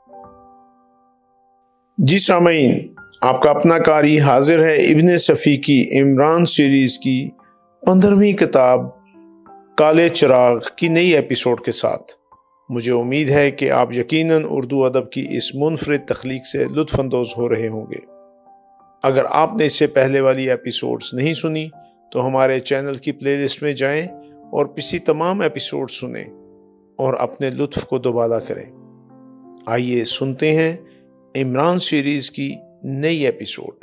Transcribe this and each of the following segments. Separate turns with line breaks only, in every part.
جی سامعین، آپ کا اپنا قاری حاضر ہے ابن صفی کی عمران سیریز کی 15ویں کتاب کالے چراغ کی نئی ایپیسوڈ کے ساتھ۔ مجھے امید ہے کہ آپ یقیناً اردو ادب کی اس منفرد تخلیق سے لطف اندوز ہو رہے ہوں گے۔ اگر آپ نے اس سے پہلے والی ایپیسوڈز نہیں سنی تو ہمارے چینل کی پلے لسٹ میں جائیں اور پچھلی تمام ایپیسوڈ سنیں اور اپنے لطف کو دوبالا کریں۔ آئیے سنتے ہیں عمران سیریز کی نئی ایپیسوڈ۔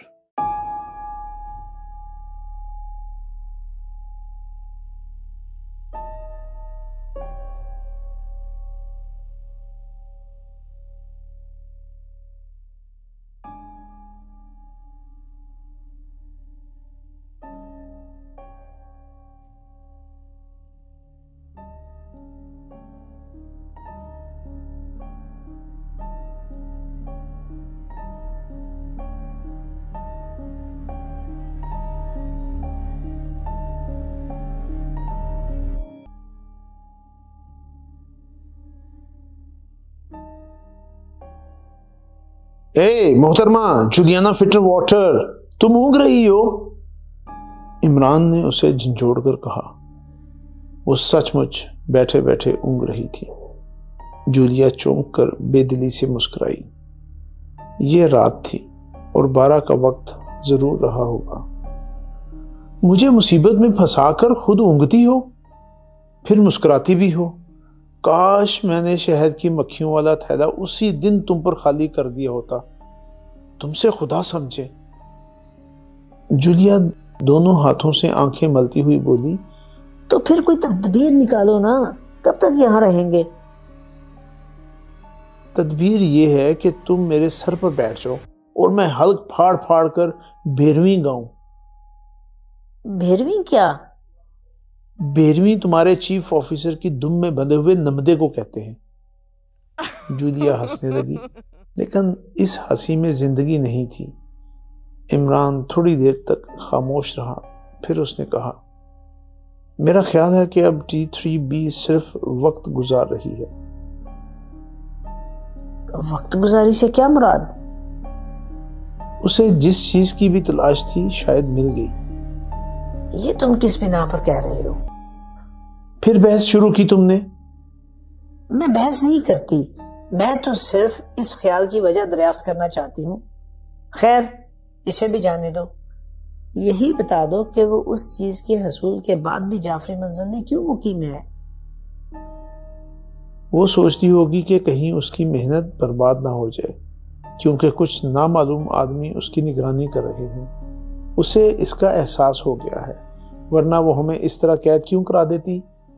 اے محترمہ جولیانا فٹر واٹر، تم اونگ رہی ہو؟ عمران نے اسے جھنجھوڑ کر کہا۔ وہ سچ مچ بیٹھے بیٹھے اونگ رہی تھی۔ جولیا چونک کر بے دلی سے مسکرائی۔ یہ رات تھی اور 12 کا وقت ضرور رہا ہوگا۔ مجھے مصیبت میں پھنسا کر خود اونگتی ہو، پھر مسکراتی بھی ہو۔ کاش میں نے شہد کی مکھیوں والا تھیلا اسی دن تم پر خالی کر دیا ہوتا، تم سے خدا سمجھے۔ جولیا دونوں ہاتھوں سے آنکھیں ملتی ہوئی بولی،
تو پھر کوئی تدبیر نکالو نا، کب تک یہاں رہیں گے؟
تدبیر یہ ہے کہ تم میرے سر پر بیٹھ جاؤ اور میں حلق پھاڑ پھاڑ کر بھیرویں گاؤں۔
بھیرویں کیا؟
بھیرویں تمہارے چیف آفیسر کی دم میں بندھے ہوئے نمدے کو کہتے ہیں۔ جولیا ہنسنے لگی، لیکن اس ہنسی میں زندگی نہیں تھی۔ عمران تھوڑی دیر تک خاموش رہا، پھر اس نے کہا، میرا خیال ہے کہ اب T3B صرف وقت گزار رہی ہے۔
وقت گزاری سے کیا مراد؟
اسے جس چیز کی بھی تلاش تھی شاید مل گئی۔
یہ تم کس بنا پر کہہ رہے ہو؟
پھر بحث شروع کی تم نے؟
میں بحث نہیں کرتی، میں تو صرف اس خیال کی وجہ دریافت کرنا چاہتی ہوں۔ خیر، اسے بھی جانے دو۔ یہی بتا دو کہ وہ اس چیز کے حصول کے بعد بھی جعفری منزل میں کیوں مقیم ہے؟
وہ سوچتی ہوگی کہ کہیں اس کی محنت برباد نہ ہو جائے، کیونکہ کچھ نامعلوم آدمی اس کی نگرانی کر رہے ہیں۔ اسے اس کا احساس ہو گیا ہے، ورنہ وہ ہمیں اس طرح قید کیوں کرا دیتی؟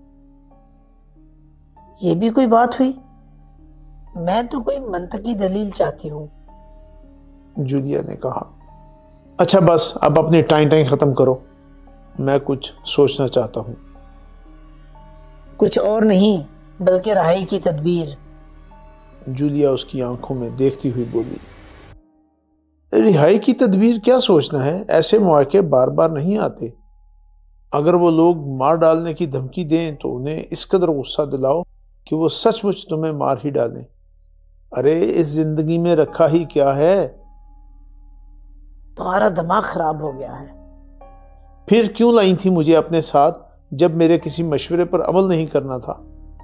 یہ بھی کوئی بات ہوئی؟ میں تو کوئی منطقی دلیل چاہتی ہوں۔
جولیا نے کہا، اچھا بس اب اپنی ٹائیں ختم کرو، میں کچھ سوچنا چاہتا ہوں۔
کچھ اور نہیں بلکہ رہائی کی تدبیر۔
جولیا اس کی آنکھوں میں دیکھتی ہوئی بولی، رہائی کی تدبیر کیا سوچنا ہے؟ ایسے مواقع بار بار نہیں آتے۔ اگر وہ لوگ مار ڈالنے کی دھمکی دیں تو انہیں اس قدر غصہ دلاؤ کہ وہ سچ مچ تمہیں مار ہی ڈالیں۔ ارے اس زندگی میں رکھا ہی کیا ہے؟
تمہارا دماغ خراب ہو گیا ہے۔
پھر کیوں لائی تھی مجھے اپنے ساتھ جب میرے کسی مشورے پر عمل نہیں کرنا تھا؟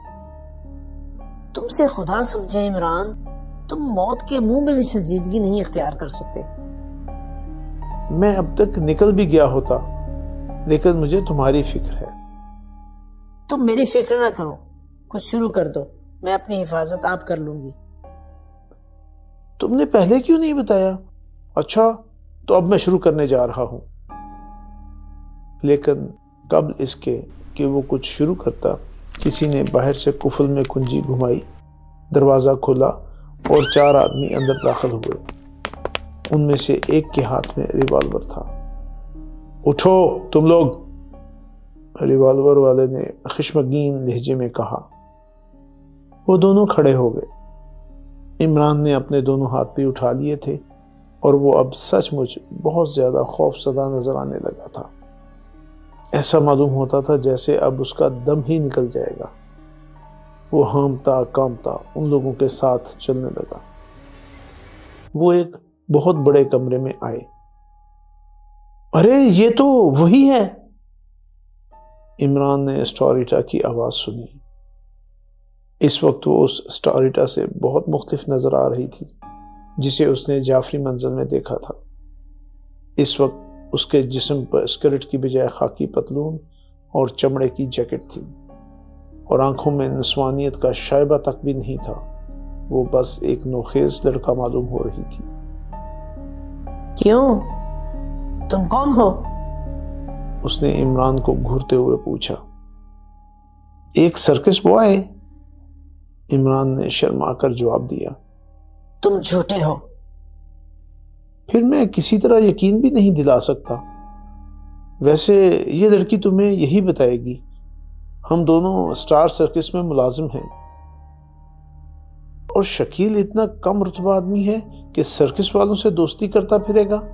تم سے خدا سمجھے عمران، تم موت کے منہ میں بھی سنجیدگی نہیں اختیار کر سکتے۔
میں اب تک نکل بھی گیا ہوتا، لیکن مجھے تمہاری فکر ہے۔
تم میری فکر نہ کرو، کچھ شروع کر دو، میں اپنی حفاظت آپ کر لوں گی۔
تم نے پہلے کیوں نہیں بتایا؟ اچھا تو اب میں شروع کرنے جا رہا ہوں۔ لیکن قبل اس کے کہ وہ کچھ شروع کرتا، کسی نے باہر سے قفل میں کنجی گھمائی، دروازہ کھولا اور 4 آدمی اندر داخل ہوئے۔ ان میں سے ایک کے ہاتھ میں ریوالور تھا۔ اٹھو تم لوگ، ریوالور والے نے خشمگین لہجے میں کہا۔ وہ دونوں کھڑے ہو گئے۔ عمران نے اپنے دونوں ہاتھ بھی اٹھا لیے تھے اور وہ اب سچ مچ بہت زیادہ خوف زدہ نظر آنے لگا تھا۔ ایسا معلوم ہوتا تھا جیسے اب اس کا دم ہی نکل جائے گا۔ وہ ہامتا کامتا ان لوگوں کے ساتھ چلنے لگا۔ وہ ایک بہت بڑے کمرے میں آئے۔ ارے یہ تو وہی ہے۔ عمران نے اسٹوریٹا کی آواز سنی۔ اس وقت وہ اس اسٹوریٹا سے بہت مختلف نظر آ رہی تھی جسے اس نے جعفری منزل میں دیکھا تھا۔ اس وقت اس کے جسم پر اسکرٹ کی بجائے خاکی پتلون اور چمڑے کی جیکٹ تھی، اور آنکھوں میں نسوانیت کا شائبہ تک بھی نہیں تھا۔ وہ بس ایک نوخیز لڑکا معلوم ہو رہی تھی۔
کیوں؟ تم کون ہو؟
اس نے عمران کو گھورتے ہوئے پوچھا۔ ایک سرکس بوائے، عمران نے شرما کر جواب دیا۔
تم جھوٹے ہو۔
پھر میں کسی طرح یقین بھی نہیں دلا سکتا۔ ویسے یہ لڑکی تمہیں یہی بتائے گی۔ ہم دونوں اسٹار سرکس میں ملازم ہیں، اور شکیل اتنا کم رتبہ آدمی ہے کہ سرکس والوں سے دوستی کرتا پھرے گا۔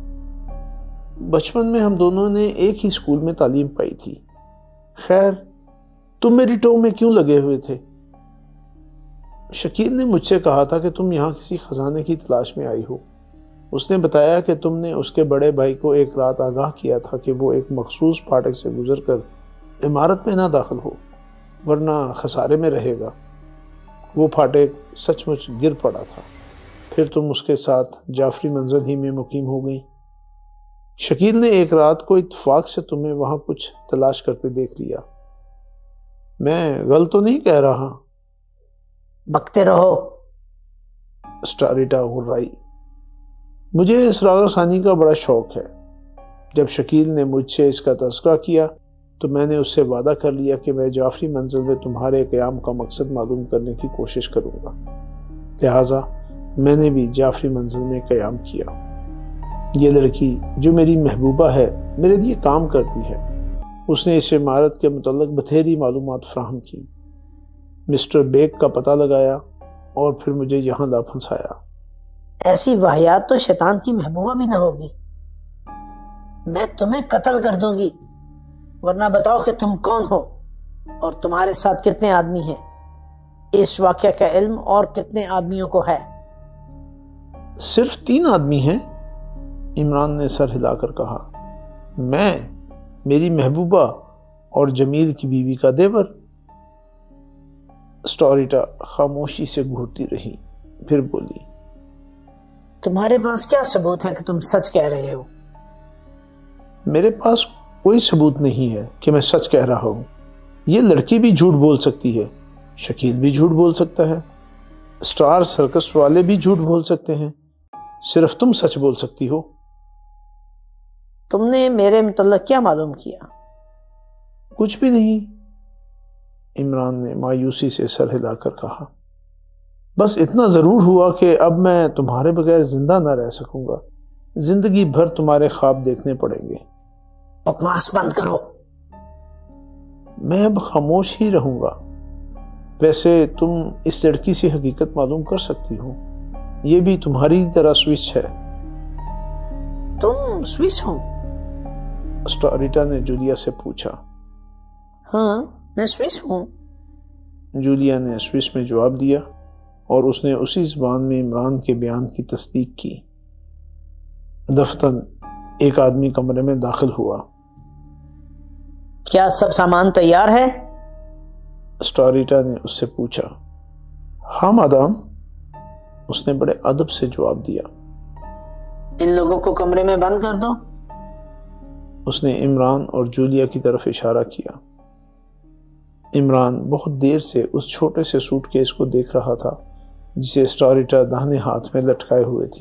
بچپن میں ہم دونوں نے ایک ہی اسکول میں تعلیم پائی تھی۔ خیر، تم میری ٹو میں کیوں لگے ہوئے تھے؟ شکیل نے مجھ سے کہا تھا کہ تم یہاں کسی خزانے کی تلاش میں آئی ہو۔ اس نے بتایا کہ تم نے اس کے بڑے بھائی کو ایک رات آگاہ کیا تھا کہ وہ ایک مخصوص پھاٹک سے گزر کر عمارت میں نہ داخل ہو، ورنہ خسارے میں رہے گا۔ وہ پھاٹک سچ مچ گر پڑا تھا۔ پھر تم اس کے ساتھ جعفری منزل ہی میں مقیم ہو گئی۔ شکیل نے ایک رات کو اتفاق سے تمہیں وہاں کچھ تلاش کرتے دیکھ لیا۔ میں غلط تو نہیں کہہ رہا؟
بکتے رہو،
اسٹاریٹا غرائی۔ مجھے سراغ ثانی کا بڑا شوق ہے۔ جب شکیل نے مجھ سے اس کا تذکرہ کیا تو میں نے اس سے وعدہ کر لیا کہ میں جعفری منزل میں تمہارے قیام کا مقصد معلوم کرنے کی کوشش کروں گا۔ لہٰذا میں نے بھی جعفری منزل میں قیام کیا۔ یہ لڑکی جو میری محبوبہ ہے میرے لیے کام کرتی ہے۔ اس نے اس عمارت کے متعلق بتھیری معلومات فراہم کی، مسٹر بیگ کا پتہ لگایا اور پھر مجھے یہاں لا پھنسایا۔
ایسی واہیات تو شیطان کی محبوبہ بھی نہ ہوگی۔ میں تمہیں قتل کر دوں گی، ورنہ بتاؤ کہ تم کون ہو اور تمہارے ساتھ کتنے آدمی ہیں۔ اس واقعہ کا علم اور کتنے آدمیوں کو ہے؟
صرف 3 آدمی ہیں، عمران نے سر ہلا کر کہا۔ میں، میری محبوبہ اور جمیل کی بیوی کا دیور۔ اسٹوریٹا خاموشی سے گھورتی رہی، پھر بولی۔
تمہارے پاس کیا ثبوت ہے کہ تم سچ کہہ رہے ہو؟
میرے پاس کوئی ثبوت نہیں ہے کہ میں سچ کہہ رہا ہوں۔ یہ لڑکی بھی جھوٹ بول سکتی ہے، شکیل بھی جھوٹ بول سکتا ہے، اسٹار سرکس والے بھی جھوٹ بول سکتے ہیں، صرف تم سچ بول سکتی ہو۔
تم نے میرے متعلق کیا معلوم کیا؟
کچھ بھی نہیں، عمران نے مایوسی سے سر ہلا کر کہا۔ بس اتنا ضرور ہوا کہ اب میں تمہارے بغیر زندہ نہ رہ سکوں گا۔ زندگی بھر تمہارے خواب دیکھنے پڑیں گے۔
بکواس بند کرو۔
میں اب خاموش ہی رہوں گا۔ ویسے تم اس لڑکی سے حقیقت معلوم کر سکتی ہو، یہ بھی تمہاری طرح سوئس ہے۔
تم سوئس ہو؟
اسٹوریٹا نے جولیا سے پوچھا۔
ہاں، میں سوئس ہوں۔
جولیا نے سوئس میں جواب دیا اور اس نے اسی زبان میں عمران کے بیان کی تصدیق کی۔ دفتن ایک آدمی کمرے میں داخل ہوا۔
کیا سب سامان تیار ہے؟
اسٹوریٹا نے اس سے پوچھا۔ ہاں مادام، اس نے بڑے ادب سے جواب دیا۔
ان لوگوں کو کمرے میں بند کر دو۔
اس نے عمران اور جولیا کی طرف اشارہ کیا۔ عمران بہت دیر سے اس چھوٹے سے سوٹ کیس کو دیکھ رہا تھا جسے اسٹوریٹا داہنے ہاتھ میں لٹکائے ہوئے تھی۔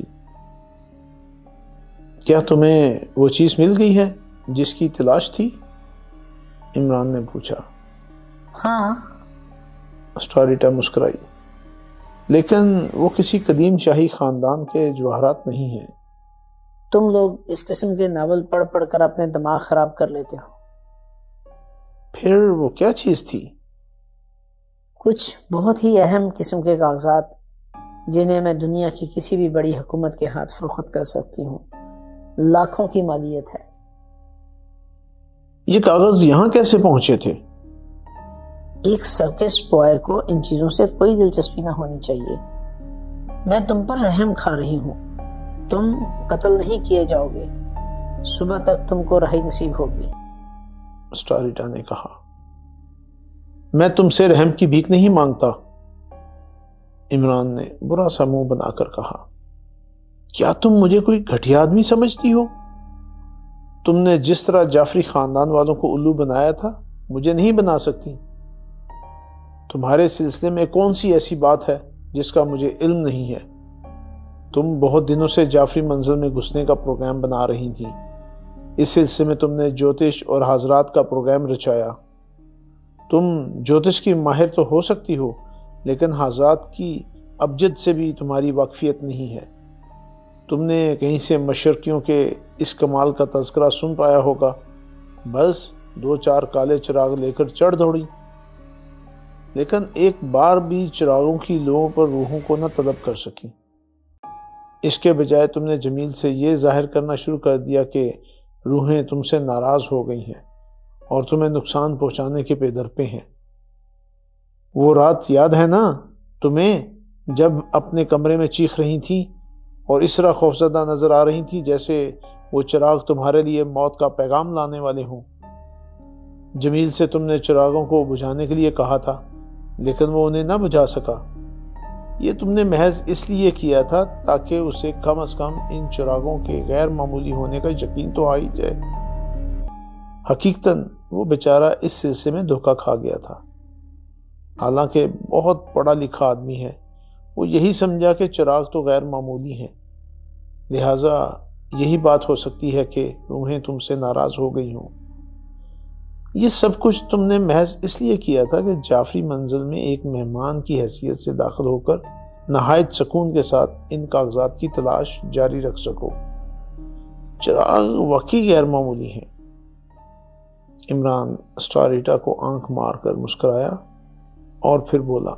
کیا تمہیں وہ چیز مل گئی ہے جس کی تلاش تھی؟ عمران نے پوچھا۔
ہاں،
اسٹوریٹا مسکرائی۔ لیکن وہ کسی قدیم شاہی خاندان کے جواہرات نہیں ہیں۔
تم لوگ اس قسم کے ناول پڑھ پڑھ کر اپنے دماغ خراب کر لیتے ہو۔
پھر وہ کیا چیز تھی؟
کچھ بہت ہی اہم قسم کے کاغذات جنہیں میں دنیا کی کسی بھی بڑی حکومت کے ہاتھ فروخت کر سکتی ہوں۔ لاکھوں کی مالیت ہے۔
یہ کاغذ یہاں کیسے پہنچے تھے؟
ایک سرکس بوائے کو ان چیزوں سے کوئی دلچسپی نہ ہونی چاہیے۔ میں تم پر رحم کھا رہی ہوں. تم قتل نہیں کیے جاؤ گے. صبح تک تم کو رہائی نصیب ہوگی.
اسٹاریٹا نے کہا. میں تم سے رحم کی بھیک نہیں مانگتا. عمران نے برا سا منہ بنا کر کہا. کیا تم مجھے کوئی گھٹیا آدمی سمجھتی ہو؟ تم نے جس طرح جعفری خاندان والوں کو الو بنایا تھا مجھے نہیں بنا سکتی. تمہارے سلسلے میں کون سی ایسی بات ہے جس کا مجھے علم نہیں ہے؟ تم بہت دنوں سے جعفری منزل میں گھسنے کا پروگرام بنا رہی تھی. اس سلسلے میں تم نے جوتش اور حضرات کا پروگرام رچایا. تم جوتش کی ماہر تو ہو سکتی ہو لیکن حضرات کی ابجد سے بھی تمہاری واقفیت نہیں ہے. تم نے کہیں سے مشرقیوں کے اس کمال کا تذکرہ سن پایا ہوگا. بس 2-4 کالے چراغ لے کر چڑھ دوڑی، لیکن ایک بار بھی چراغوں کی لوؤں پر روحوں کو نہ طلب کر سکی. اس کے بجائے تم نے جمیل سے یہ ظاہر کرنا شروع کر دیا کہ روحیں تم سے ناراض ہو گئی ہیں اور تمہیں نقصان پہنچانے کے پے در پہ ہیں. وہ رات یاد ہے نا تمہیں جب اپنے کمرے میں چیخ رہی تھی اور اس طرح خوفزدہ نظر آ رہی تھی جیسے وہ چراغ تمہارے لیے موت کا پیغام لانے والے ہوں. جمیل سے تم نے چراغوں کو بجھانے کے لیے کہا تھا لیکن وہ انہیں نہ بجھا سکا. یہ تم نے محض اس لیے کیا تھا تاکہ اسے کم از کم ان چراغوں کے غیر معمولی ہونے کا یقین تو آ ہی جائے. حقیقتاً وہ بیچارہ اس سلسلے میں دھوکہ کھا گیا تھا. حالانکہ بہت پڑھا لکھا آدمی ہے، وہ یہی سمجھا کہ چراغ تو غیر معمولی ہیں، لہٰذا یہی بات ہو سکتی ہے کہ روحیں تم سے ناراض ہو گئی ہوں. یہ سب کچھ تم نے محض اس لیے کیا تھا کہ جعفری منزل میں ایک مہمان کی حیثیت سے داخل ہو کر نہایت سکون کے ساتھ ان کاغذات کی تلاش جاری رکھ سکو. چراغ واقعی غیر معمولی ہیں. عمران اسٹاریٹا کو آنکھ مار کر مسکرایا اور پھر بولا.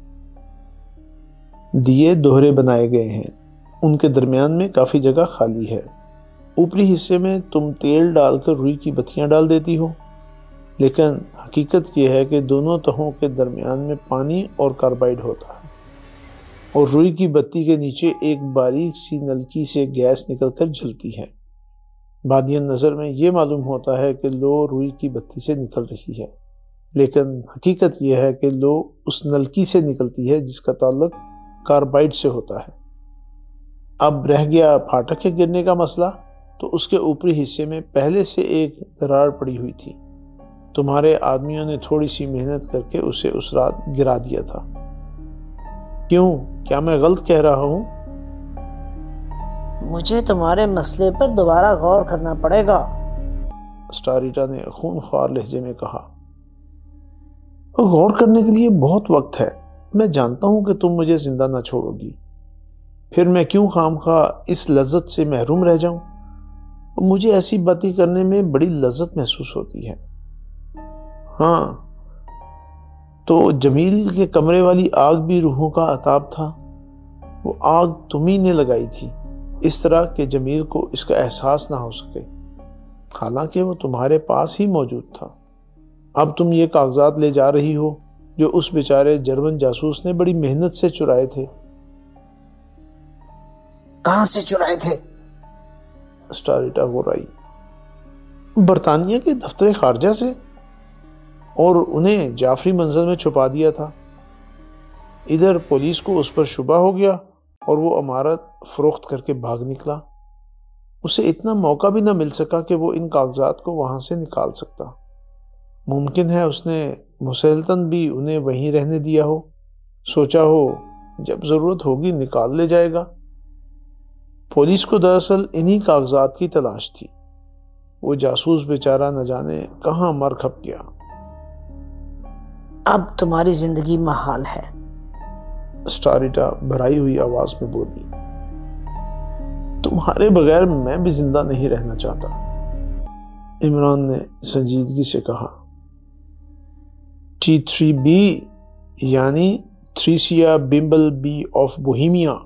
دیے دوہرے بنائے گئے ہیں، ان کے درمیان میں کافی جگہ خالی ہے. اوپری حصے میں تم تیل ڈال کر روئی کی بتیاں ڈال دیتی ہو، لیکن حقیقت یہ ہے کہ دونوں تہوں کے درمیان میں پانی اور کاربائڈ ہوتا ہے اور روئی کی بتی کے نیچے ایک باریک سی نلکی سے گیس نکل کر جلتی ہے. بادین نظر میں یہ معلوم ہوتا ہے کہ لو روئی کی بتی سے نکل رہی ہے، لیکن حقیقت یہ ہے کہ لو اس نلکی سے نکلتی ہے جس کا تعلق کاربائڈ سے ہوتا ہے. اب رہ گیا پھاٹک کے گرنے کا مسئلہ، تو اس کے اوپری حصے میں پہلے سے ایک درار پڑی ہوئی تھی. تمہارے آدمیوں نے تھوڑی سی محنت کر کے اسے اس رات گرا دیا تھا. کیوں؟ کیا میں غلط کہہ رہا ہوں؟
مجھے تمہارے مسئلے پر دوبارہ غور کرنا پڑے گا،
اسٹاریٹا نے خونخوار لہجے میں کہا. غور کرنے کے لیے بہت وقت ہے. میں جانتا ہوں کہ تم مجھے زندہ نہ چھوڑو گی، پھر میں کیوں خامخواہ اس لذت سے محروم رہ جاؤں؟ مجھے ایسی باتیں کرنے میں بڑی لذت محسوس ہوتی ہے. ہاں تو جمیل کے کمرے والی آگ بھی روحوں کا عطاب تھا. وہ آگ تمہیں نے لگائی تھی اس طرح کہ جمیل کو اس کا احساس نہ ہو سکے، حالانکہ وہ تمہارے پاس ہی موجود تھا. اب تم یہ کاغذات لے جا رہی ہو جو اس بیچارے جرمن جاسوس نے بڑی محنت سے چرائے تھے.
کہاں سے چرائے تھے؟
اسٹاریٹا غرائی. برطانیہ کے دفتر خارجہ سے، اور انہیں جعفری منزل میں چھپا دیا تھا. ادھر پولیس کو اس پر شبہ ہو گیا اور وہ عمارت فروخت کر کے بھاگ نکلا. اسے اتنا موقع بھی نہ مل سکا کہ وہ ان کاغذات کو وہاں سے نکال سکتا. ممکن ہے اس نے مسلطن بھی انہیں وہیں رہنے دیا ہو، سوچا ہو جب ضرورت ہوگی نکال لے جائے گا. پولیس کو دراصل انہی کاغذات کی تلاش تھی. وہ جاسوس بیچارہ نہ جانے کہاں مر کھپ گیا.
اب تمہاری زندگی محال ہے،
اسٹاریٹا بھرائی ہوئی آواز میں بولی. تمہارے بغیر میں بھی زندہ نہیں رہنا چاہتا، عمران نے سنجیدگی سے کہا. T3B یعنی Theresia Bimble B of Bohemia.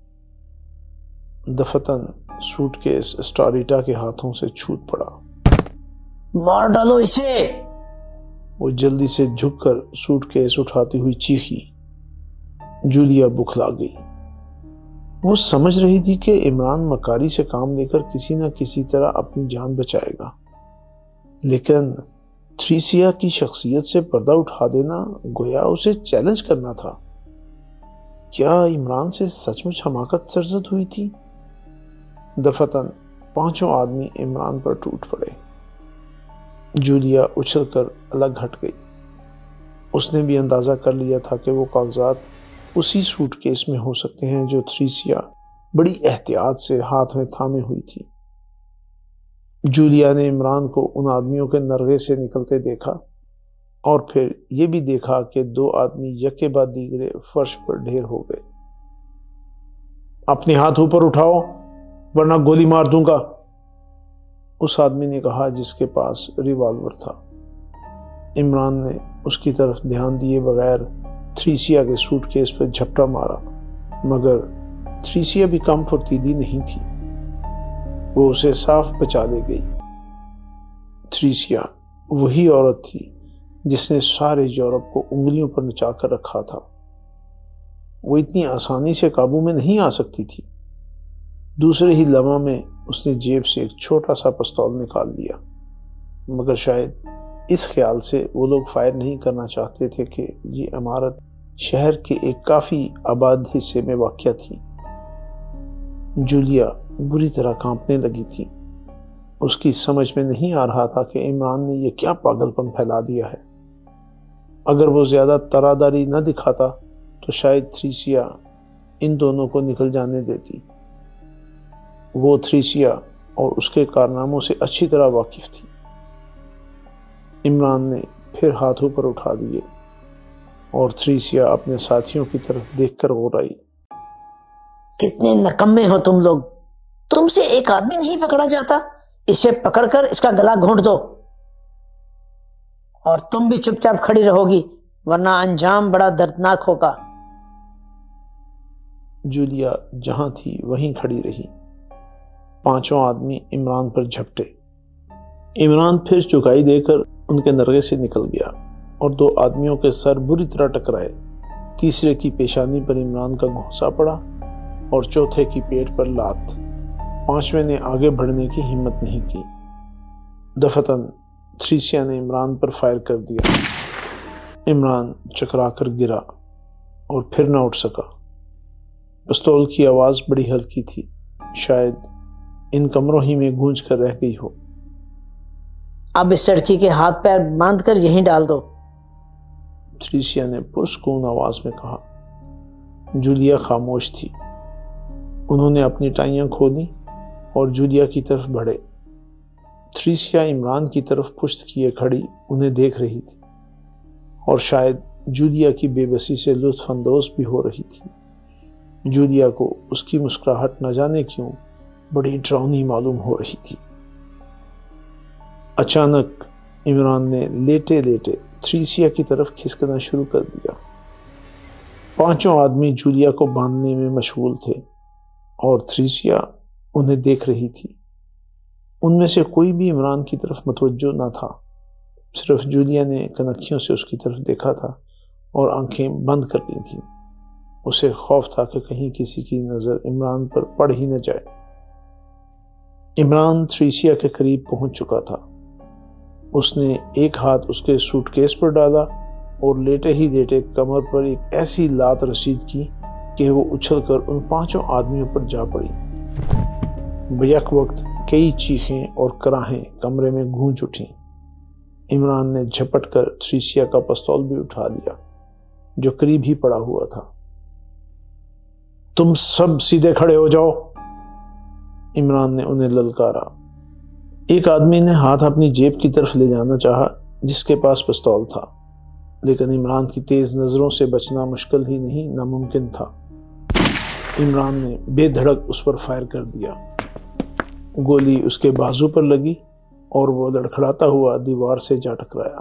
دفتن سوٹ کیس اسٹاریٹا کے ہاتھوں سے چھوٹ پڑا.
مار ڈالو اسے.
وہ جلدی سے جھک کر سوٹ کیس اٹھاتی ہوئی چیخی. جولیا بکھلا گئی. وہ سمجھ رہی تھی کہ عمران مکاری سے کام لے کر کسی نہ کسی طرح اپنی جان بچائے گا، لیکن تھریسیا کی شخصیت سے پردہ اٹھا دینا گویا اسے چیلنج کرنا تھا۔ کیا عمران سے سچ مچ حماقت سرزد ہوئی تھی؟ دفتن 5 آدمی عمران پر ٹوٹ پڑے۔ جولیا اچھل کر الگ ہٹ گئی۔ اس نے بھی اندازہ کر لیا تھا کہ وہ کاغذات اسی سوٹ کیس میں ہو سکتے ہیں جو تھریسیا بڑی احتیاط سے ہاتھ میں تھامے ہوئی تھی۔ جولیا نے عمران کو ان آدمیوں کے نرغے سے نکلتے دیکھا اور پھر یہ بھی دیکھا کہ 2 آدمی یکے بعد دیگرے فرش پر ڈھیر ہو گئے۔ اپنے ہاتھ اوپر اٹھاؤ ورنہ گولی مار دوں گا، اس آدمی نے کہا جس کے پاس ریوالور تھا۔ عمران نے اس کی طرف دھیان دیے بغیر تھریسیا کے سوٹ کیس پر جھپٹا مارا، مگر تھریسیا بھی کم پھرتیلی نہیں تھی، وہ اسے صاف بچا لے گئی۔ تھریسیا وہی عورت تھی جس نے سارے یورپ کو انگلیوں پر نچا کر رکھا تھا۔ وہ اتنی آسانی سے قابو میں نہیں آ سکتی تھی۔ دوسرے ہی لمحہ میں اس نے جیب سے ایک چھوٹا سا پستول نکال لیا، مگر شاید اس خیال سے وہ لوگ فائر نہیں کرنا چاہتے تھے کہ یہ عمارت شہر کے ایک کافی آباد حصے میں واقع تھی۔ جولیا بری طرح کانپنے لگی تھی۔ اس کی سمجھ میں نہیں آ رہا تھا کہ عمران نے یہ کیا پاگل پن پھیلا دیا ہے۔ اگر وہ زیادہ تراداری نہ دکھاتا تو شاید تھریسیا ان دونوں کو نکل جانے دیتی۔ وہ تھریسیا اور اس کے کارناموں سے اچھی طرح واقف تھی۔ عمران نے پھر ہاتھوں پر اٹھا دیے اور تھریسیا اپنے ساتھیوں کی طرف دیکھ کر غورائی۔
کتنے نکمے ہو تم لوگ، تم سے ایک آدمی نہیں پکڑا جاتا، اسے پکڑ کر اس کا گلا گھونٹ دو، اور تم بھی چپ چاپ کھڑی رہو گی ورنہ انجام بڑا دردناک ہوگا۔
جولیا جہاں تھی وہیں کھڑی رہی۔ 5 آدمی عمران پر جھپٹے۔ عمران پھر چکائی دے کر ان کے نرغے سے نکل گیا اور 2 آدمیوں کے سر بری طرح ٹکرائے۔ تیسرے کی پیشانی پر عمران کا گھونسا پڑا اور چوتھے کی پیٹ پر لات۔ 5ویں نے آگے بڑھنے کی ہمت نہیں کی۔ دفتن تھریسیا نے عمران پر فائر کر دیا۔ عمران چکرا کر گرا اور پھر نہ اٹھ سکا۔ پستول کی آواز بڑی ہلکی تھی، شاید ان کمروں ہی میں گونج کر رہ گئی ہو۔
اب اس لڑکی کے ہاتھ پیر باندھ کر یہیں ڈال دو،
تھریسیا نے پرسکون آواز میں کہا۔ جولیا خاموش تھی۔ انہوں نے اپنی ٹائیاں کھولی اور جولیا کی طرف بڑھے۔ تھریسیا عمران کی طرف پشت کیے کھڑی انہیں دیکھ رہی تھی اور شاید جولیا کی بے بسی سے لطف اندوز بھی ہو رہی تھی۔ جولیا کو اس کی مسکراہٹ نہ جانے کیوں بڑی ڈراؤنی معلوم ہو رہی تھی۔ اچانک عمران نے لیٹے لیٹے تھریسیا کی طرف کھسکنا شروع کر دیا۔ 5 آدمی جولیا کو باندھنے میں مشغول تھے اور تھریسیا انہیں دیکھ رہی تھی۔ ان میں سے کوئی بھی عمران کی طرف متوجہ نہ تھا، صرف جولیا نے کنکھیوں سے اس کی طرف دیکھا تھا اور آنکھیں بند کر لی تھیں۔ اسے خوف تھا کہ کہیں کسی کی نظر عمران پر پڑ ہی نہ جائے۔ عمران تھریسیا کے قریب پہنچ چکا تھا۔ اس نے ایک ہاتھ اس کے سوٹ کیس پر ڈالا اور لیٹے ہی لیٹے کمر پر ایک ایسی لات رسید کی کہ وہ اچھل کر ان 5 آدمیوں پر جا پڑی۔ بیک وقت کئی چیخیں اور کراہیں کمرے میں گونج اٹھیں۔ عمران نے جھپٹ کر تھریسیا کا پستول بھی اٹھا لیا جو قریب ہی پڑا ہوا تھا۔ تم سب سیدھے کھڑے ہو جاؤ، عمران نے انہیں للکارا۔ ایک آدمی نے ہاتھ اپنی جیب کی طرف لے جانا چاہا جس کے پاس پستول تھا، لیکن عمران کی تیز نظروں سے بچنا مشکل ہی نہیں ناممکن تھا۔ عمران نے بے دھڑک اس پر فائر کر دیا۔ گولی اس کے بازو پر لگی اور وہ لڑکھڑاتا ہوا دیوار سے جا ٹکرایا۔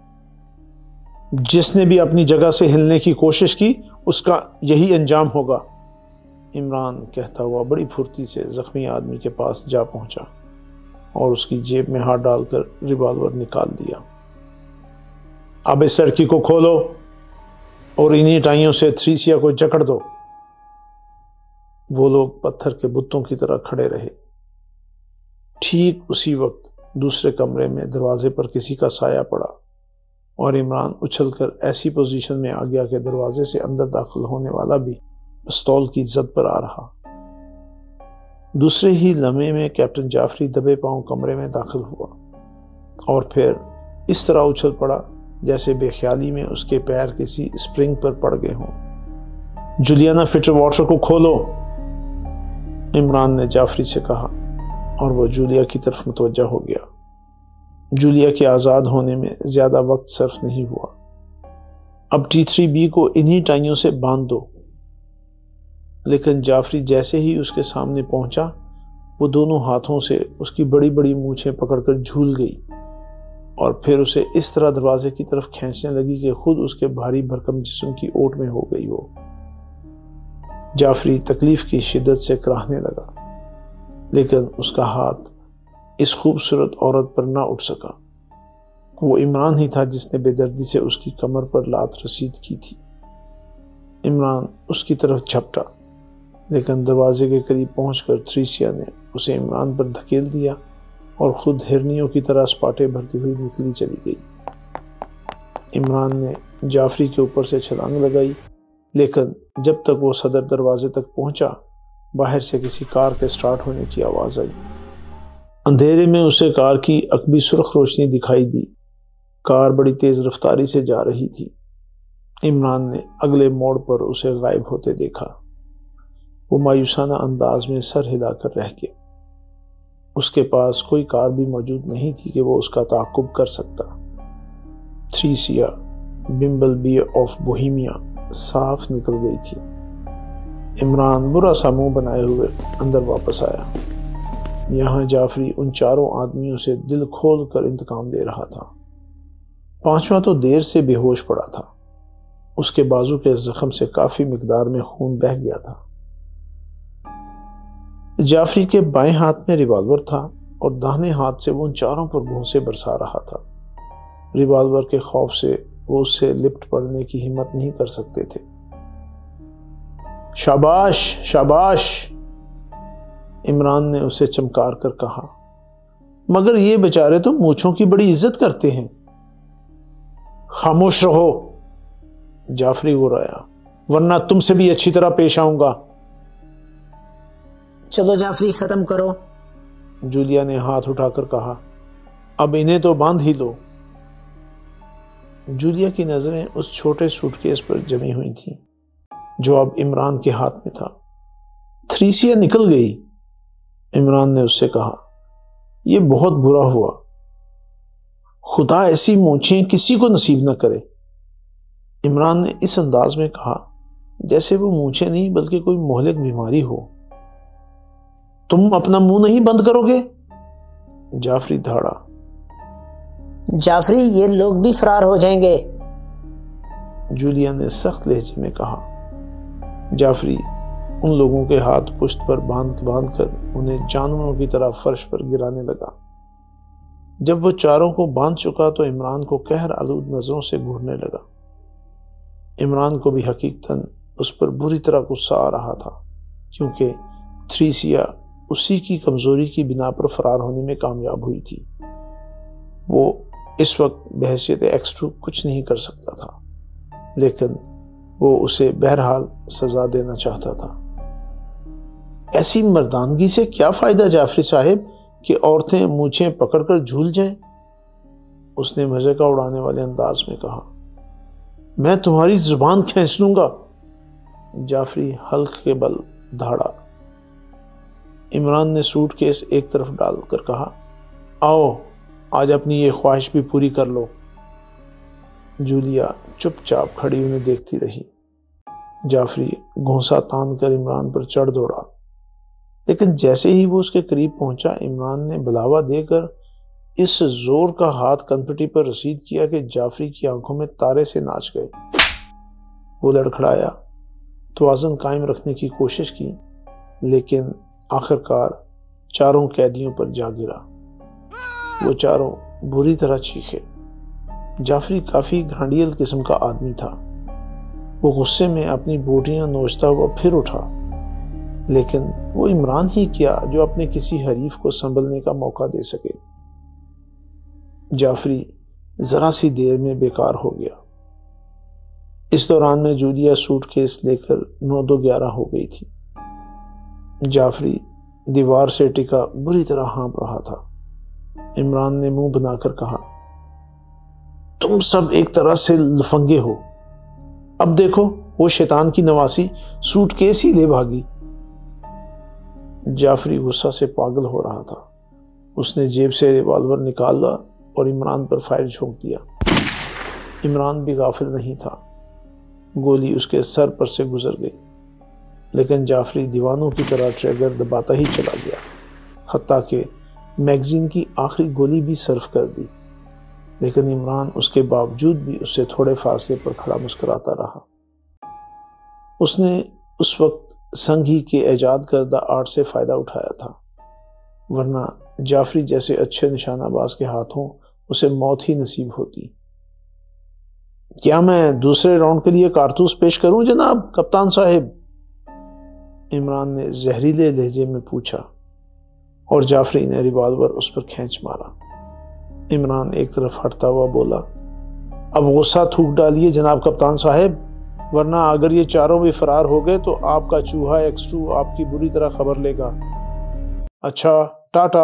جس نے بھی اپنی جگہ سے ہلنے کی کوشش کی اس کا یہی انجام ہوگا، عمران کہتا ہوا بڑی پھرتی سے زخمی آدمی کے پاس جا پہنچا اور اس کی جیب میں ہاتھ ڈال کر ریوالور نکال دیا۔ اب اس لڑکی کو کھولو اور انہی ٹائیوں سے تھریسیا کو جکڑ دو۔ وہ لوگ پتھر کے بتوں کی طرح کھڑے رہے۔ ٹھیک اسی وقت دوسرے کمرے میں دروازے پر کسی کا سایہ پڑا اور عمران اچھل کر ایسی پوزیشن میں آ گیا کہ دروازے سے اندر داخل ہونے والا بھی پستول کی زد پر آ رہا۔ دوسرے ہی لمحے میں کیپٹن جعفری دبے پاؤں کمرے میں داخل ہوا اور پھر اس طرح اچھل پڑا جیسے بے خیالی میں اس کے پیر کسی اسپرنگ پر پڑ گئے ہوں۔ جولیانا فٹر واٹر کو کھولو، عمران نے جعفری سے کہا اور وہ جولیا کی طرف متوجہ ہو گیا۔ جولیا کے آزاد ہونے میں زیادہ وقت صرف نہیں ہوا۔ اب T3B کو انہی ٹائیوں سے باندھ دو۔ لیکن جعفری جیسے ہی اس کے سامنے پہنچا وہ دونوں ہاتھوں سے اس کی بڑی بڑی مونچھیں پکڑ کر جھول گئی اور پھر اسے اس طرح دروازے کی طرف کھینچنے لگی کہ خود اس کے بھاری بھرکم جسم کی اوٹ میں ہو گئی ہو۔ جعفری تکلیف کی شدت سے کراہنے لگا لیکن اس کا ہاتھ اس خوبصورت عورت پر نہ اٹھ سکا۔ وہ عمران ہی تھا جس نے بے دردی سے اس کی کمر پر لات رسید کی تھی۔ عمران اس کی طرف جھپٹا لیکن دروازے کے قریب پہنچ کر تریسیا نے اسے عمران پر دھکیل دیا اور خود ہرنیوں کی طرح سپاٹے بھرتی ہوئی نکلی چلی گئی۔ عمران نے جعفری کے اوپر سے چھلانگ لگائی لیکن جب تک وہ صدر دروازے تک پہنچا باہر سے کسی کار کے سٹارٹ ہونے کی آواز آئی۔ اندھیرے میں اسے کار کی عقبی سرخ روشنی دکھائی دی۔ کار بڑی تیز رفتاری سے جا رہی تھی۔ عمران نے اگلے موڑ پر اسے غائب ہوتے دیکھا۔ وہ مایوسانہ انداز میں سر ہلا کر رہ گیا۔ اس کے پاس کوئی کار بھی موجود نہیں تھی کہ وہ اس کا تعاقب کر سکتا۔ Theresia Bumble B of Bohemia صاف نکل گئی تھی۔ عمران برا سا منہ بنائے ہوئے اندر واپس آیا۔ یہاں جعفری ان چاروں آدمیوں سے دل کھول کر انتقام لے رہا تھا۔ پانچواں تو دیر سے بے ہوش پڑا تھا۔ اس کے بازو کے زخم سے کافی مقدار میں خون بہہ گیا تھا۔ جعفری کے بائیں ہاتھ میں ریوالور تھا اور داہنے ہاتھ سے وہ ان چاروں پر گھونسے برسا رہا تھا۔ ریوالور کے خوف سے وہ اس سے لپٹ پڑنے کی ہمت نہیں کر سکتے تھے۔ شاباش شاباش، عمران نے اسے چمکار کر کہا، مگر یہ بیچارے تو مونچھوں کی بڑی عزت کرتے ہیں۔ خاموش رہو، جعفری گرایا، ورنہ تم سے بھی اچھی طرح پیش آؤں گا۔
چلو جعفری ختم کرو،
جولیا نے ہاتھ اٹھا کر کہا، اب انہیں تو باندھ ہی لو۔ جولیا کی نظریں اس چھوٹے سوٹ کیس پر جمی ہوئی تھیں جو اب عمران کے ہاتھ میں تھا۔ تھریسیا نکل گئی، عمران نے اس سے کہا، یہ بہت برا ہوا، خدا ایسی مونچھیں کسی کو نصیب نہ کرے۔ عمران نے اس انداز میں کہا جیسے وہ مونچھیں نہیں بلکہ کوئی مہلک بیماری ہو۔ تم اپنا منہ نہیں بند کرو گے؟ جعفری دھاڑا۔
جعفری یہ لوگ بھی فرار ہو جائیں گے،
جولیا نے سخت لہجے میں کہا۔ جعفری ان لوگوں کے ہاتھ پشت پر باندھ کر انہیں جانوروں کی طرح فرش پر گرانے لگا۔ جب وہ چاروں کو باندھ چکا تو عمران کو قہر آلود نظروں سے گھورنے لگا۔ عمران کو بھی حقیقتاً اس پر بری طرح غصہ آ رہا تھا کیونکہ تھریسیا اسی کی کمزوری کی بنا پر فرار ہونے میں کامیاب ہوئی تھی۔ وہ اس وقت بحیثیت ایکس2 کچھ نہیں کر سکتا تھا لیکن وہ اسے بہرحال سزا دینا چاہتا تھا۔ ایسی مردانگی سے کیا فائدہ جعفری صاحب کہ عورتیں مونچھیں پکڑ کر جھول جائیں؟ اس نے مزے کا اڑانے والے انداز میں کہا۔ میں تمہاری زبان کھینچ لوں گا، جعفری حلق کے بل دھاڑا۔ عمران نے سوٹ کیس ایک طرف ڈال کر کہا، آؤ آج اپنی یہ خواہش بھی پوری کر لو۔ جولیا چپ چاپ کھڑی انہیں دیکھتی رہی۔ جعفری گھونسا تان کر عمران پر چڑھ دوڑا لیکن جیسے ہی وہ اس کے قریب پہنچا عمران نے بلاوا دے کر اس زور کا ہاتھ کنپٹی پر رسید کیا کہ جعفری کی آنکھوں میں تارے سے ناچ گئے۔ وہ لڑکھڑایا، توازن قائم رکھنے کی کوشش کی لیکن آخرکار چاروں قیدیوں پر جا گرا۔ وہ چاروں بری طرح چیخے۔ جعفری کافی گھانڈیل قسم کا آدمی تھا۔ وہ غصے میں اپنی بوٹیاں نوچتا ہوا پھر اٹھا لیکن وہ عمران ہی کیا جو اپنے کسی حریف کو سنبھلنے کا موقع دے سکے۔ جعفری ذرا سی دیر میں بیکار ہو گیا۔ اس دوران میں جولیا سوٹ کیس لے کر 9:11 ہو گئی تھی۔ جعفری دیوار سے ٹکا بری طرح ہانپ رہا تھا۔ عمران نے منہ بنا کر کہا، تم سب ایک طرح سے لفنگے ہو۔ اب دیکھو وہ شیطان کی نواسی سوٹ کیس ہی لے بھاگی۔ جعفری غصہ سے پاگل ہو رہا تھا۔ اس نے جیب سے ریوالور نکالا اور عمران پر فائر جھونک دیا۔ عمران بھی غافل نہیں تھا۔ گولی اس کے سر پر سے گزر گئی، لیکن جعفری دیوانوں کی طرح ٹریگر دباتا ہی چلا گیا، حتیٰ کہ میگزین کی آخری گولی بھی صرف کر دی۔ لیکن عمران اس کے باوجود بھی اس سے تھوڑے فاصلے پر کھڑا مسکراتا رہا۔ اس نے اس وقت سنگھی کے ایجاد کردہ آرٹ سے فائدہ اٹھایا تھا، ورنہ جعفری جیسے اچھے نشانہ باز کے ہاتھوں اسے موت ہی نصیب ہوتی۔ کیا میں دوسرے راؤنڈ کے لیے کارتوس پیش کروں جناب کپتان صاحب؟ عمران نے زہریلے لہجے میں پوچھا، اور جعفری نے ریوالور اس پر کھینچ مارا۔ عمران ایک طرف ہٹتا ہوا بولا، اب غصہ تھوک ڈالیے جناب کپتان صاحب، ورنہ اگر یہ چاروں بھی فرار ہو گئے تو آپ کا چوہا X2 آپ کی بری طرح خبر لے گا۔ اچھا ٹاٹا۔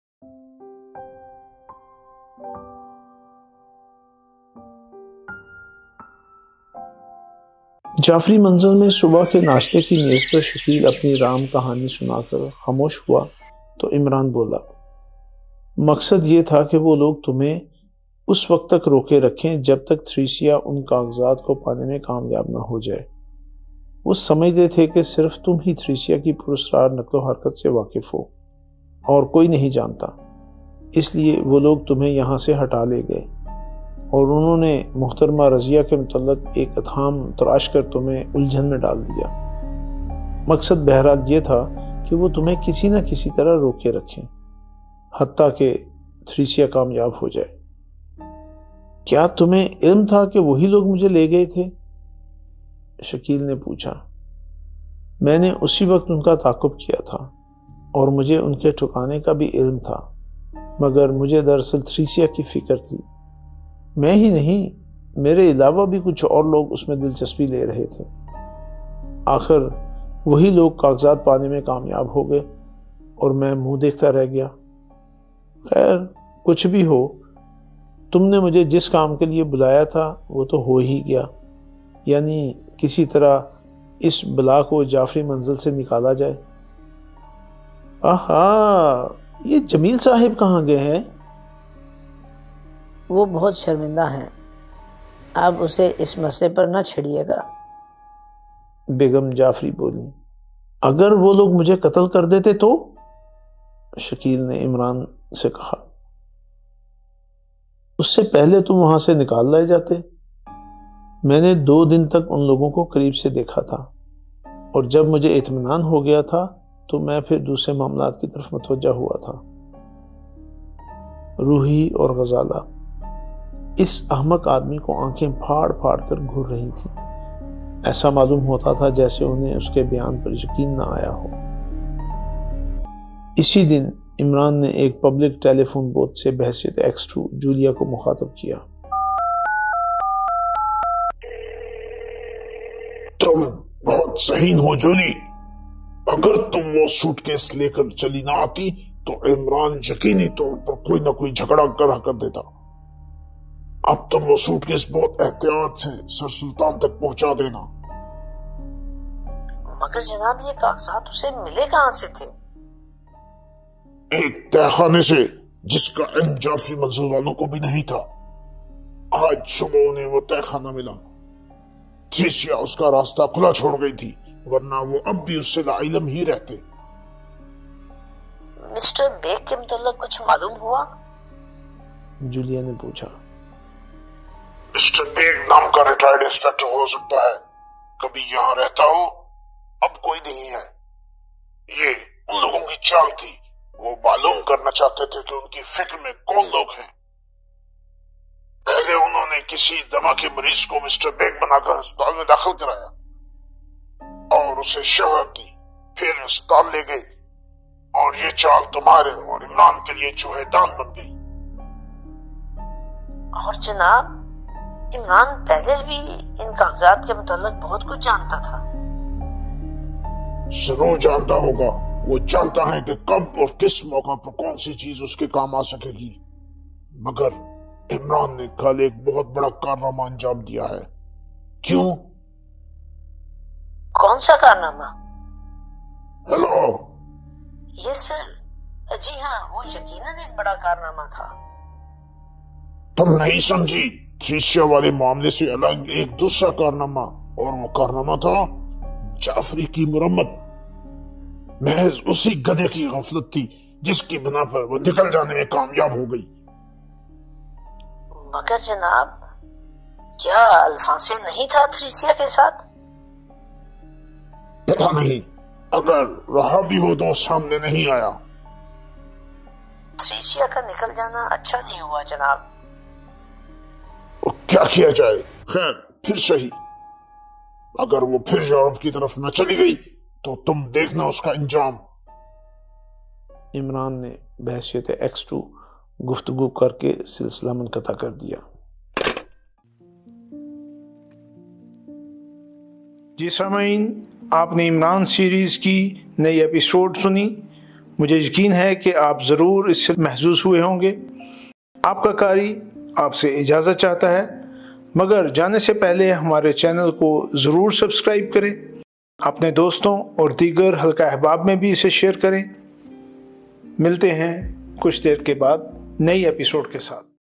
جعفری منزل میں صبح کے ناشتے کی میز پر شکیل اپنی رام کہانی سنا کر خاموش ہوا تو عمران بولا، مقصد یہ تھا کہ وہ لوگ تمہیں اس وقت تک روکے رکھیں جب تک تھریسیا ان کاغذات کو پانے میں کامیاب نہ ہو جائے۔ وہ سمجھتے تھے کہ صرف تم ہی تھریسیا کی پراسرار نقل و حرکت سے واقف ہو اور کوئی نہیں جانتا، اس لیے وہ لوگ تمہیں یہاں سے ہٹا لے گئے، اور انہوں نے محترمہ رضیہ کے متعلق ایک اتہام تراش کر تمہیں الجھن میں ڈال دیا۔ مقصد بہرحال یہ تھا کہ وہ تمہیں کسی نہ کسی طرح روکے رکھیں حتیٰ کہ تھریسیا کامیاب ہو جائے۔ کیا تمہیں علم تھا کہ وہی لوگ مجھے لے گئے تھے؟ شکیل نے پوچھا۔ میں نے اسی وقت ان کا تعاقب کیا تھا اور مجھے ان کے ٹھکانے کا بھی علم تھا، مگر مجھے دراصل تھریسیا کی فکر تھی۔ میں ہی نہیں، میرے علاوہ بھی کچھ اور لوگ اس میں دلچسپی لے رہے تھے۔ آخر وہی لوگ کاغذات پانے میں کامیاب ہو گئے اور میں منہ دیکھتا رہ گیا۔ خیر کچھ بھی ہو، تم نے مجھے جس کام کے لیے بلایا تھا وہ تو ہو ہی گیا، یعنی کسی طرح اس بلا کو جعفری منزل سے نکالا جائے۔ آہا، یہ جمیل صاحب کہاں گئے ہیں؟
وہ بہت شرمندہ ہیں، آپ اسے اس مسئلے پر نہ چھڑیے گا۔
بیگم جعفری بولی۔ اگر وہ لوگ مجھے قتل کر دیتے تو؟ شکیل نے عمران سے کہا۔ اس سے پہلے تم وہاں سے نکال لائے جاتے۔ میں نے 2 دن تک ان لوگوں کو قریب سے دیکھا تھا، اور جب مجھے اطمینان ہو گیا تھا تو میں پھر دوسرے معاملات کی طرف متوجہ ہوا تھا۔ روحی اور غزالہ اس احمق آدمی کو آنکھیں پھاڑ پھاڑ کر گھور رہی تھیں۔ ایسا معلوم ہوتا تھا جیسے انہیں اس کے بیان پر یقین نہ آیا ہو۔ اسی دن عمران نے ایک پبلک ٹیلی فون بوتھ سے بحیثیت X2 جولیا کو مخاطب کیا۔
تم بہت ذہین ہو جولی، اگر تم وہ سوٹ کیس لے کر چلی نہ آتی تو عمران یقینی طور پر کوئی نہ کوئی جھگڑا کر دیتا۔ اب تم وہ سوٹ کیس بہت احتیاط سے سر سلطان تک پہنچا دینا۔
مگر جناب یہ کاغذات اسے ملے کہاں سے تھے؟
ایک تہہ خانے سے، جس کا علم جعفری منزل والوں کو بھی نہیں تھا۔ آج صبح انہیں وہ تہہ خانہ ملا۔ تھریسیا اس کا راستہ کھلا چھوڑ گئی تھی، ورنہ وہ اب بھی اس سے لا علم ہی رہتے۔
مسٹر بیگ کے متعلق کچھ معلوم ہوا؟
جولیا نے پوچھا۔
مسٹر بیگ نام کا ریٹائرڈ انسپیکٹر ہو سکتا ہے، کبھی یہاں رہتا ہو، اب کوئی نہیں ہے۔ یہ ان لوگوں کی چال تھی، وہ معلوم کرنا چاہتے تھے کہ ان کی فکر میں کون لوگ ہیں۔ پہلے انہوں نے کسی دمہ کے مریض کو مسٹر بیگ بنا کر ہسپتال میں داخل کرایا اور اسے شہرت دی، پھر اسپتال لے گئے اور یہ چال تمہارے اور عمران کے لیے چوہیدان بن گئی۔
اور جناب عمران پہلے بھی ان کاغذات کے متعلق بہت کچھ جانتا تھا۔
ضرور جانتا ہوگا، وہ جانتا ہے کہ کب اور کس موقع پر کون سی چیز اس کے کام آ سکے گی، مگر عمران نے کل ایک بہت بڑا کارنامہ انجام دیا ہے۔ کیوں؟
کون سا کارنامہ؟
ہیلو؟
یس سر، جی ہاں، وہ یقیناً ایک بڑا کارنامہ تھا۔
تم نہیں سمجھی، تریسیا والے معاملے سے الگ ایک دوسرا کارنامہ، اور وہ کارنامہ تھا جعفری کی مرمت۔ محض اسی گدھے کی غفلت تھی جس کی بنا پر وہ نکل جانے میں کامیاب ہو گئی۔
مگر جناب کیا الفانسے نہیں تھا تریسیا کے ساتھ؟
پتہ نہیں، اگر رہا بھی ہو تو سامنے نہیں آیا۔
تریسیا کا نکل جانا اچھا نہیں ہوا جناب۔
کیا کیا جائے؟ خیر پھر صحیح، اگر وہ پھر یورپ کی طرف نہ چلی گئی تو تم دیکھنا اس کا انجام۔
عمران نے بحیثیت X2 گفتگو کر کے سلسلہ منقطع کر دیا۔ جی سامعین، آپ نے عمران سیریز کی نئی ایپیسوڈ سنی۔ مجھے یقین ہے کہ آپ ضرور اس سے محظوظ ہوئے ہوں گے۔ آپ کا قاری آپ سے اجازت چاہتا ہے، مگر جانے سے پہلے ہمارے چینل کو ضرور سبسکرائب کریں، اپنے دوستوں اور دیگر حلقہ احباب میں بھی اسے شیئر کریں۔ ملتے ہیں کچھ دیر کے بعد نئی ایپیسوڈ کے ساتھ۔